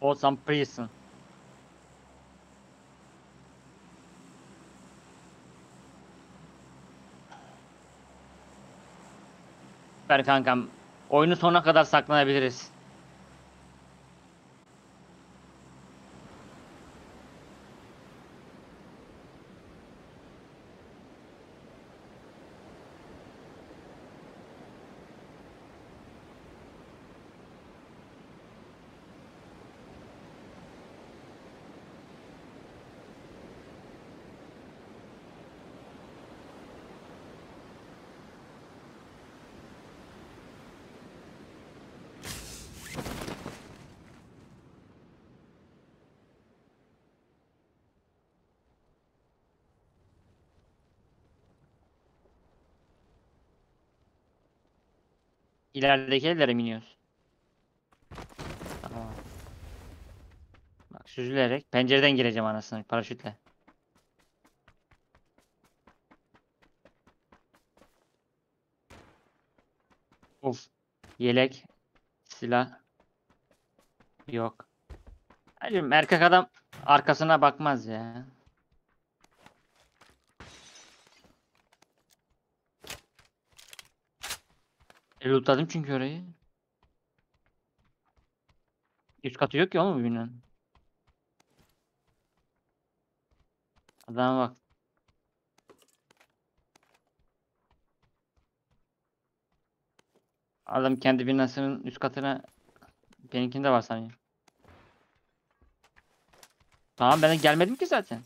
O some prison. Ver kankam. Oyunu sonuna kadar saklanabiliriz. İlerideki evlere mi iniyoruz? Tamam. Bak süzülerek pencereden gireceğim anasını paraşütle. Uf. Yelek. Silah. Yok. Hacım erkek adam arkasına bakmaz ya. Lootladım çünkü orayı. Üst katı yok ki oğlum bu binanın. Adama bak. Adam kendi binasının üst katına benimkinde var sanıyor. Tamam ben de gelmedim ki zaten.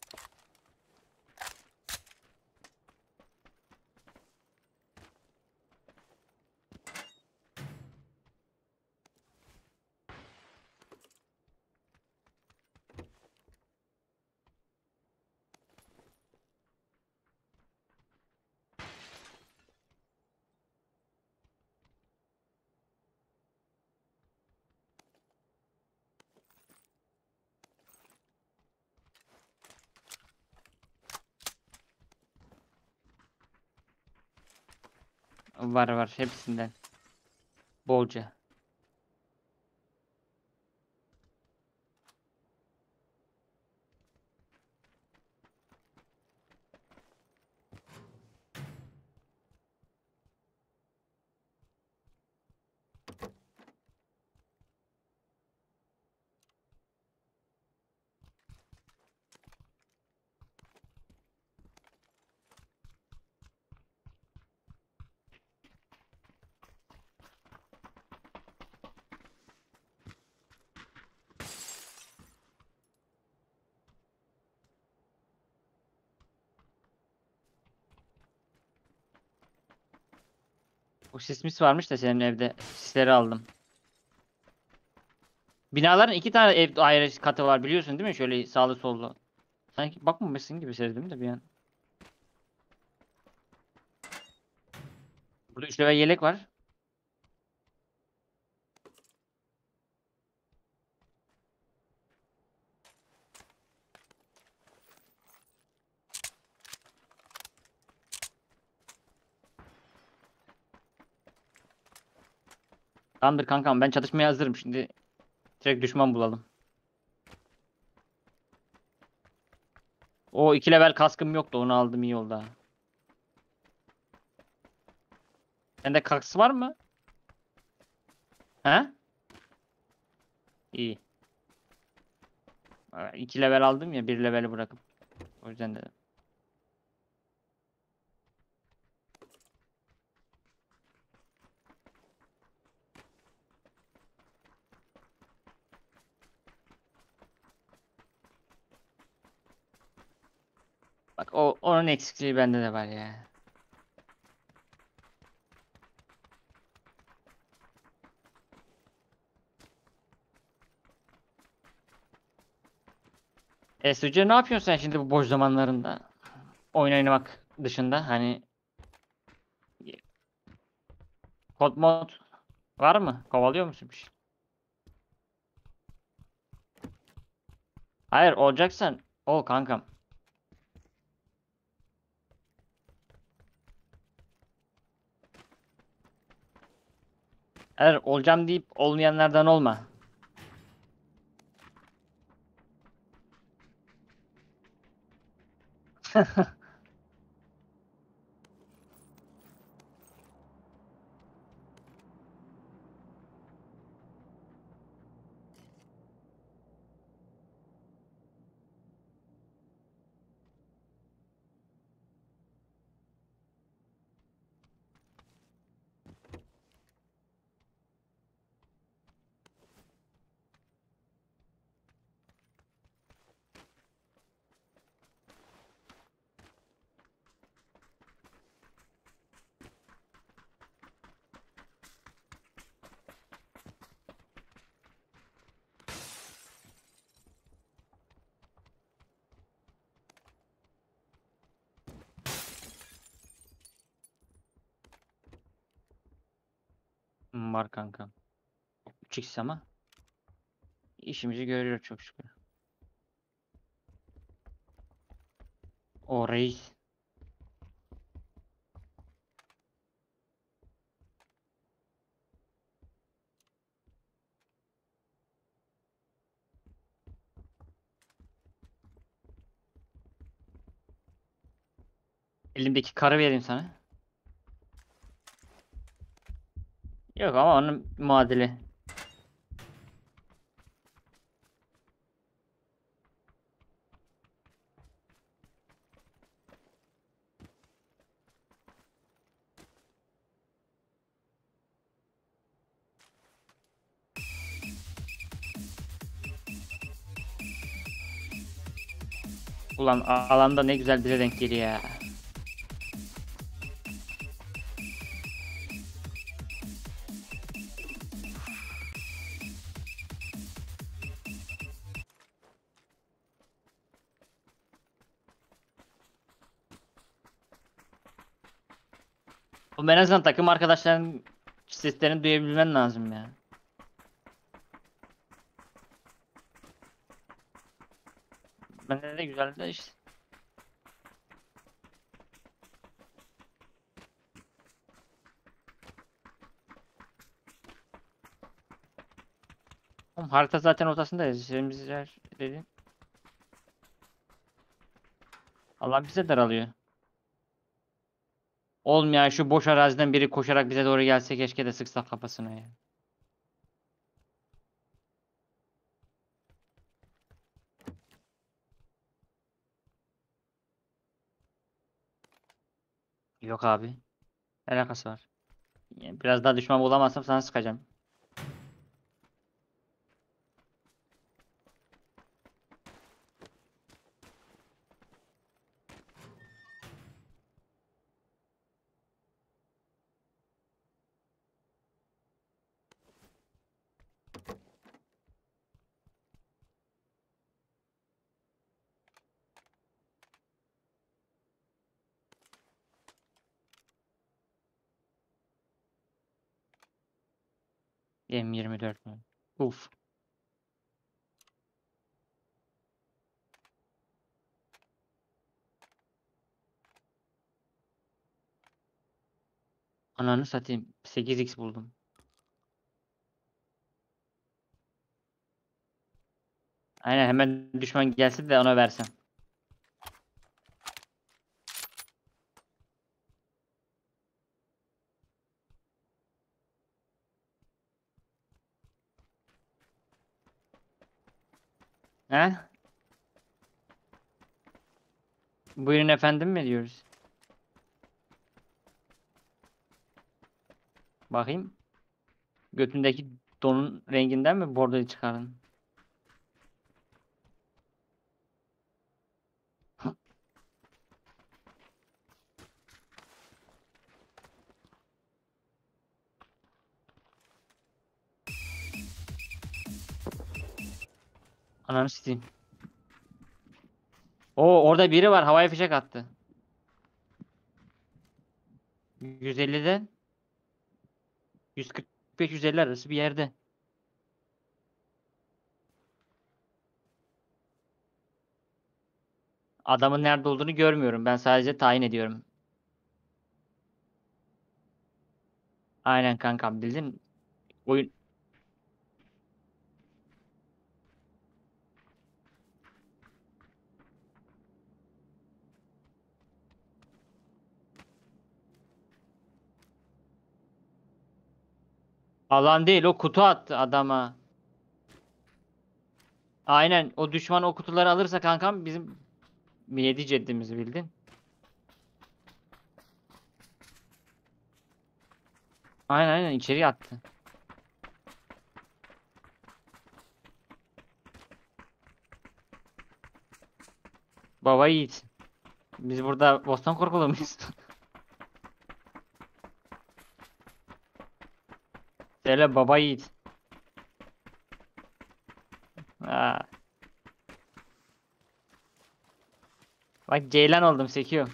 Var var hepsinden. Bolca. O sis varmış da senin evde. Sisleri aldım. Binaların iki tane ev ayrı katı var biliyorsun değil mi? Şöyle sağlı sollu. Sanki bakmamışsın gibi sezdim de bir an. Burada 3 level yelek var. Tamamdır kankam ben çatışmaya hazırım. Şimdi direkt düşman bulalım. O 2 level kaskım yoktu. Onu aldım iyi oldu ha. Sende kask var mı? He? İyi. 2 level aldım ya. Bir leveli bırakıp. O yüzden de. Bak onun eksikliği bende de var ya. Sucu ne yapıyorsun sen şimdi bu boş zamanlarında? Oyun oynamak dışında hani kod mod var mı? Kovalıyor musun bir şey? Hayır olacaksan ol kankam. Eğer olacağım deyip olmayanlardan olma. Var kanka. 3x ama işimizi görüyor çok şükür. O reis. Elimdeki karı vereyim sana. Yok ama onun muadili. Ulan alanda ne güzel bize denk geliyor ya. Oğlum en azından takım arkadaşların seslerini duyabilmen lazım ya. Bende de güzel de işte. Oğlum harita zaten ortasındayız. Şeyimiz yer dedi. Allah bize daralıyor. Oğlum ya şu boş araziden biri koşarak bize doğru gelse keşke de sıksak kafasına ya. Yok abi. Ne alakası var? Yani biraz daha düşman bulamazsam sana sıkacağım. M24 mü? Uf. Ananı satayım. 8x buldum. Aynen hemen düşman gelse de ona versem. He? Buyurun efendim mi diyoruz? Bakayım. Götündeki donun renginden mi bordoyu çıkardın? Ananı satayım. Oo orada biri var havaya fişek attı. 150'den 145-150 arası bir yerde. Adamın nerede olduğunu görmüyorum. Ben sadece tayin ediyorum. Aynen kankam bildin. Oyun Alan değil, o kutu attı adama. Aynen, o düşman o kutuları alırsa kankam bizim 7 ceddimizi bildin. Aynen aynen, içeriye attı. Baba yiğit. Biz burada bostan korkulu muyuz? Söyle baba yiğit. Ha. Bak ceylan oldum, sekiyor.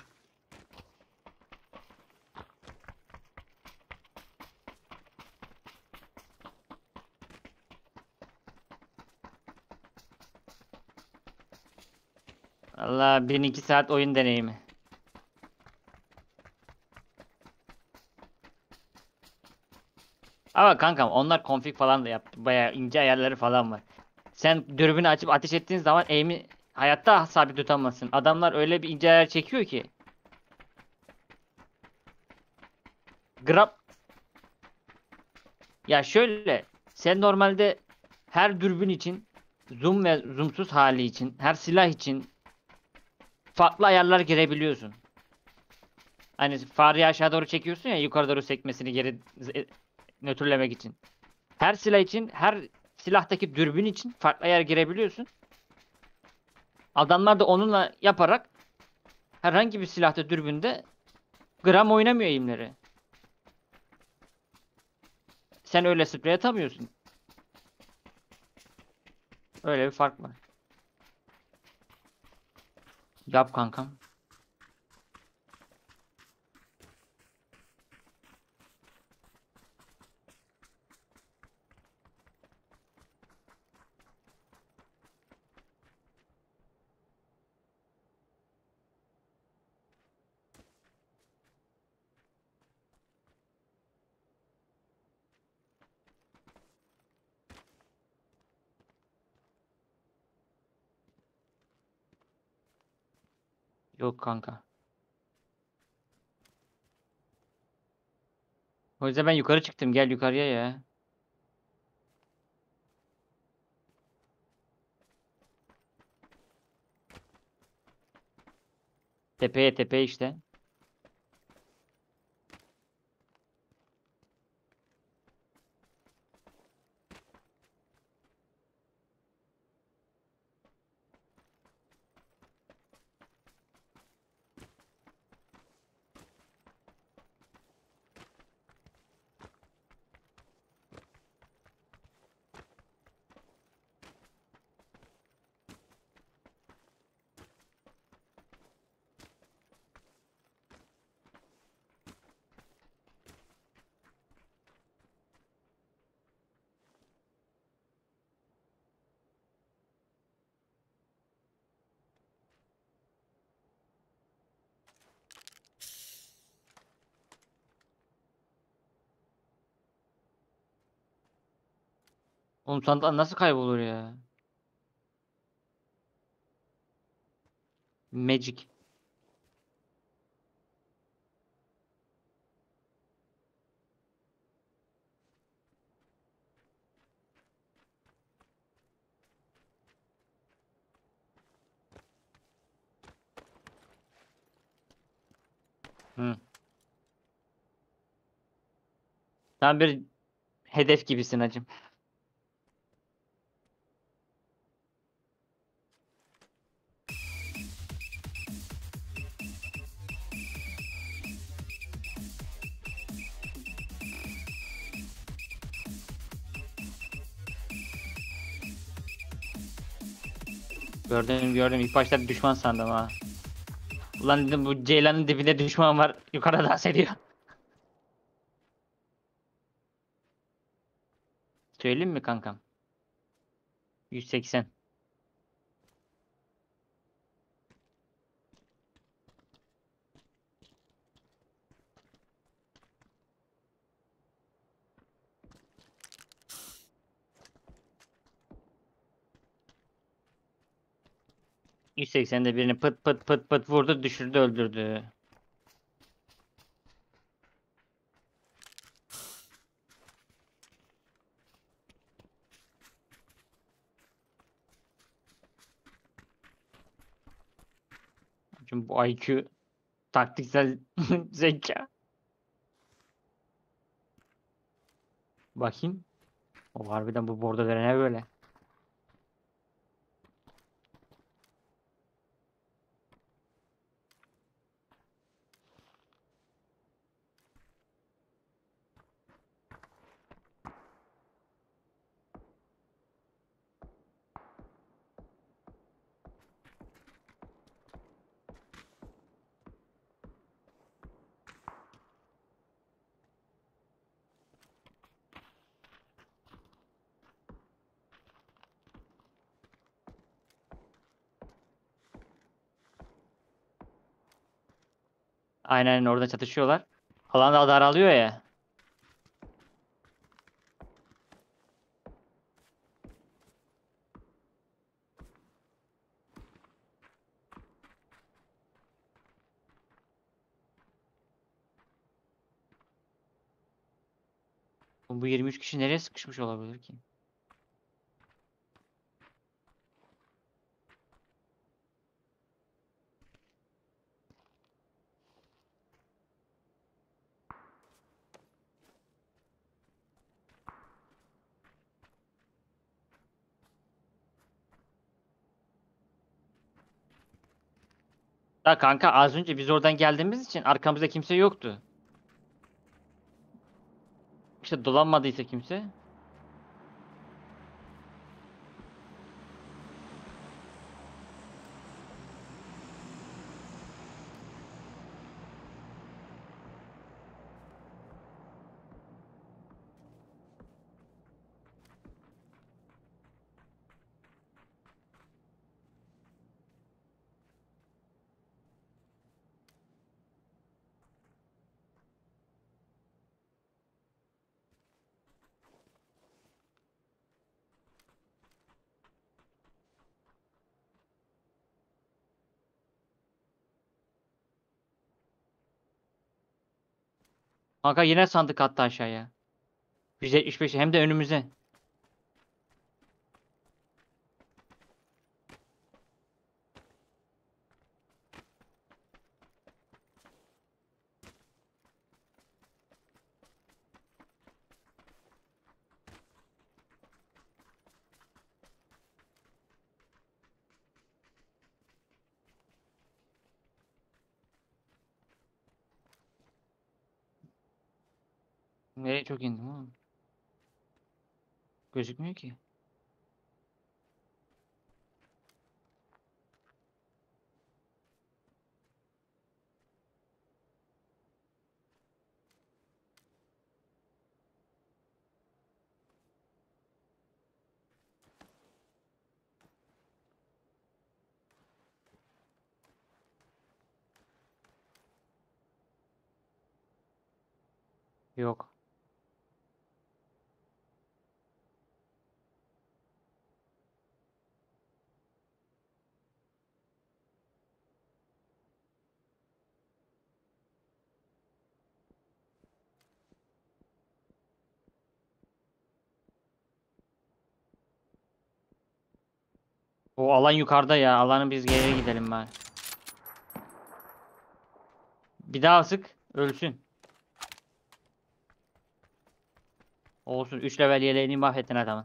Allah, 1-2 saat oyun deneyimi. Ama kankam onlar konfig falan da yaptı. Bayağı ince ayarları falan var. Sen dürbünü açıp ateş ettiğin zaman aim'i hayatta sabit tutamazsın. Adamlar öyle bir ince ayar çekiyor ki. Grab, ya şöyle, sen normalde her dürbün için, zoom ve zoomsuz hali için, her silah için farklı ayarlar girebiliyorsun. Hani fareyi aşağı doğru çekiyorsun ya, yukarı doğru sekmesini geri nötrlemek için. Her silah için, her silahtaki dürbün için farklı ayar girebiliyorsun. Adamlar da onunla yaparak herhangi bir silahta, dürbünde gram oynamıyor eğimleri. Sen öyle sprey atamıyorsun. Öyle bir fark var. Yap kankam. Yok kanka. O yüzden ben yukarı çıktım. Gel yukarıya ya. Tepeye tepeye işte. Oğlum sandıklar nasıl kaybolur ya? Magic. Hı. Sen bir hedef gibisin hacım. Gördüm gördüm. İlk başta düşman sandım ha. Ulan dedim, bu ceylanın dibinde düşman var. Yukarıda dans ediyor. Söyleyeyim mi kankam? 180. 180'de birini pıt pıt pıt pıt vurdu, düşürdü, öldürdü. Çünkü bu IQ taktiksel zeka. Bakayım. O harbiden bu bordo verene böyle. Aynen orada çatışıyorlar. Alan da daralıyor ya. Bu 23 kişi nereye sıkışmış olabilir ki? Da kanka az önce biz oradan geldiğimiz için arkamızda kimse yoktu. İşte dolanmadıysa kimse. Kanka yine sandık attı aşağıya. 175 hem de önümüze. Nereye çok indim oğlum? Gözükmüyor ki. Yok. O alan yukarıda ya. Alanı biz geri gidelim bari. Bir daha sık. Ölsün. Olsun. 3 level yeleğini mahvettin adamın.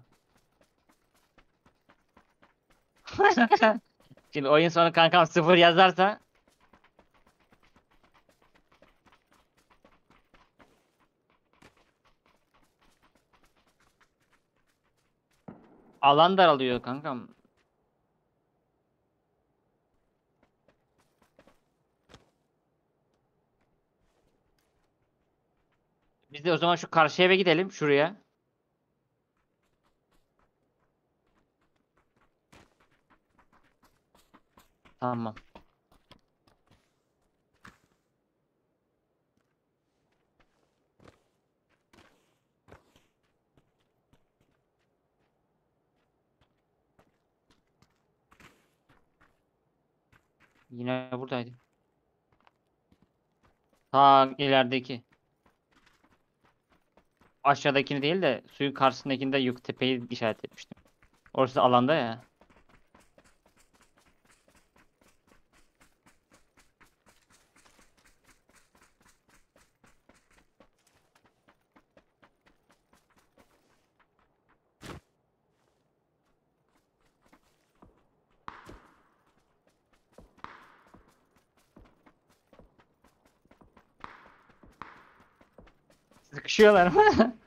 Şimdi oyun sonu kankam 0 yazarsa alan daralıyor kankam. Biz de o zaman şu karşı eve gidelim. Şuraya. Tamam. Yine buradaydı. Ta ilerideki. Aşağıdakini değil de suyun karşısındakini de yük tepeyi işaret etmiştim. Orası alanda ya. Sıkışıyorlar mı?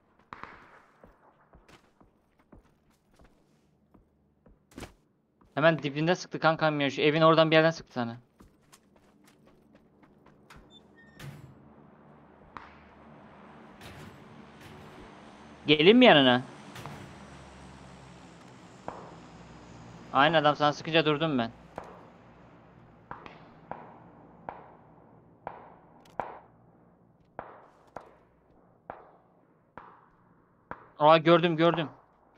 Hemen dibinde sıktı kankam ya. Şu evin oradan bir yerden sıktı sana. Gelin mi yanına? Aynı adam sana sıkınca durdum ben. Aa, gördüm gördüm.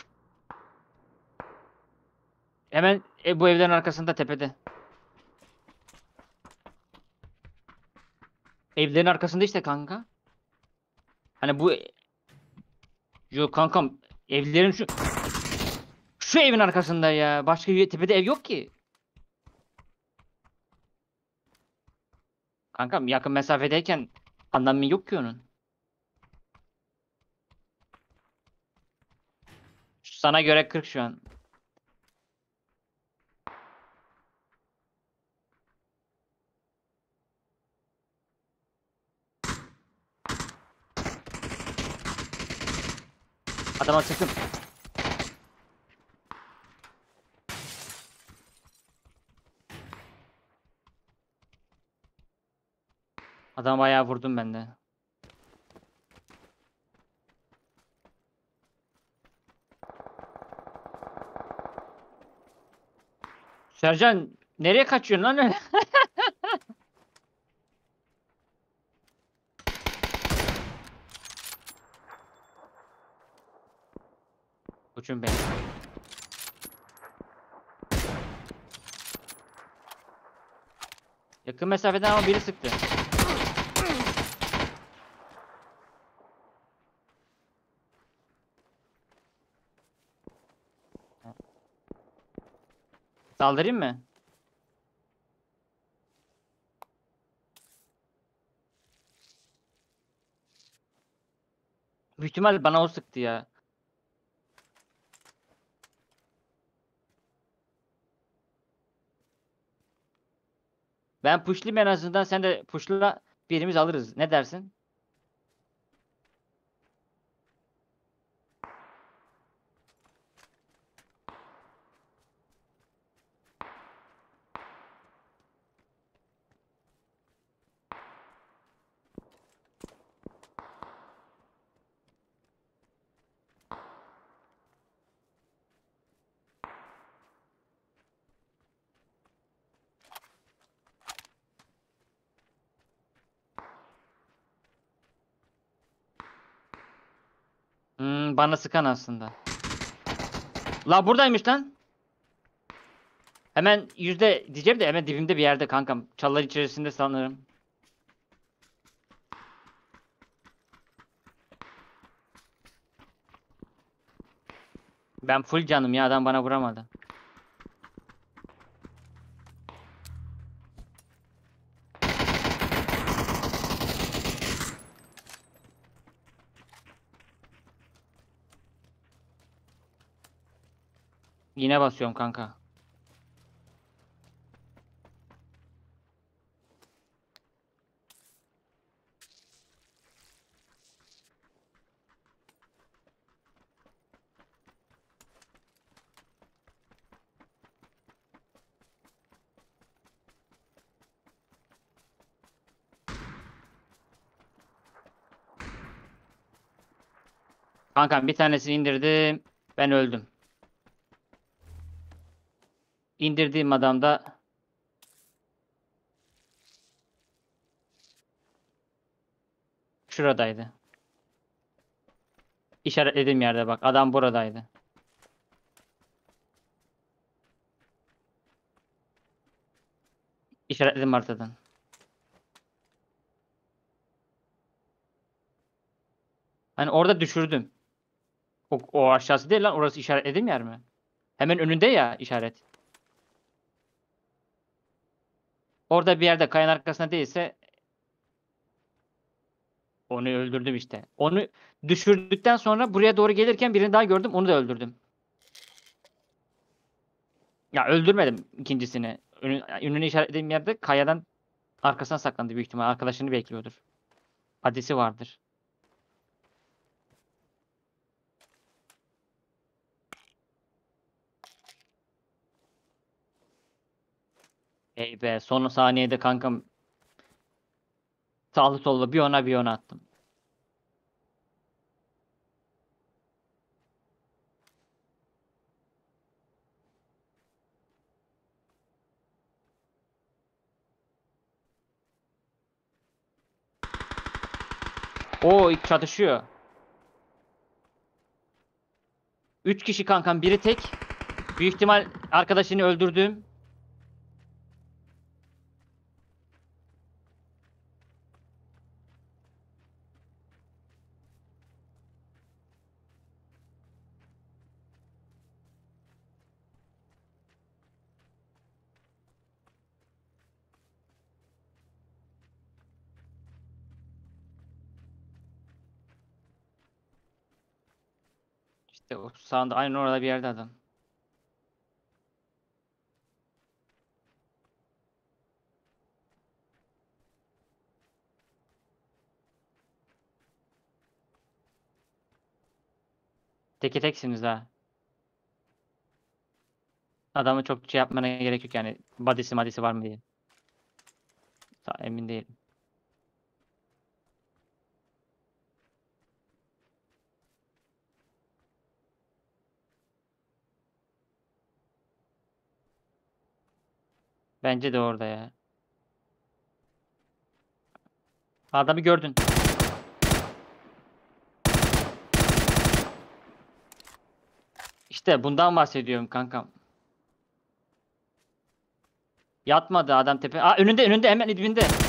Hemen bu evlerin arkasında tepede. Evlerin arkasında işte kanka. Hani bu yok kankam, evlerin şu evin arkasında ya. Başka tepede ev yok ki. Kankam yakın mesafedeyken anlamı yok ki onun. Sana göre 40 şu an. Adama sıktım. Adama bayağı vurdum ben de. Sercan nereye kaçıyorsun lan öyle? Koçum benim. Yakın mesafeden ama biri sıktı. Saldırayım mı? Büyük ihtimal bana o sıktı ya. Ben pushlayayım, en azından sen de pushla, birimiz alırız. Ne dersin? Bana sıkan aslında. La buradaymış lan. Hemen yüzde diyeceğim de hemen dibimde bir yerde kankam. Çalılar içerisinde sanırım. Ben full canım ya, adam bana vuramadı. Yine basıyorum kanka. Kankam bir tanesini indirdim. Ben öldüm. İndirdiğim adam da şuradaydı. İşaretlediğim yerde bak. Adam buradaydı. İşaretledim haritadan. Hani orada düşürdüm. O aşağısı değil lan. Orası işaretlediğim yer mi? Hemen önünde ya işaret. Orada bir yerde, kayanın arkasında değilse onu öldürdüm işte. Onu düşürdükten sonra buraya doğru gelirken birini daha gördüm. Onu da öldürdüm. Ya öldürmedim ikincisini. Önünü işaretlediğim yerde kayadan arkasına saklandı büyük ihtimal. Arkadaşını bekliyordur. Adresi vardır. Ey be, son saniyede kankam sağlı sollu bir ona attım. Oo, ilk çatışıyor. 3 kişi kankam, biri tek. Büyük ihtimal arkadaşını öldürdüğüm. İşte o sağında, aynen orada bir yerde adam. Teke teksiniz ha. Adamı çok şey yapmana gerek yok yani. Body'si madisi var mı diye. Emin değilim. Bence de orada ya. Adamı gördün. İşte bundan bahsediyorum kankam. Yatmadı adam tepe. Aa, önünde hemen dibinde.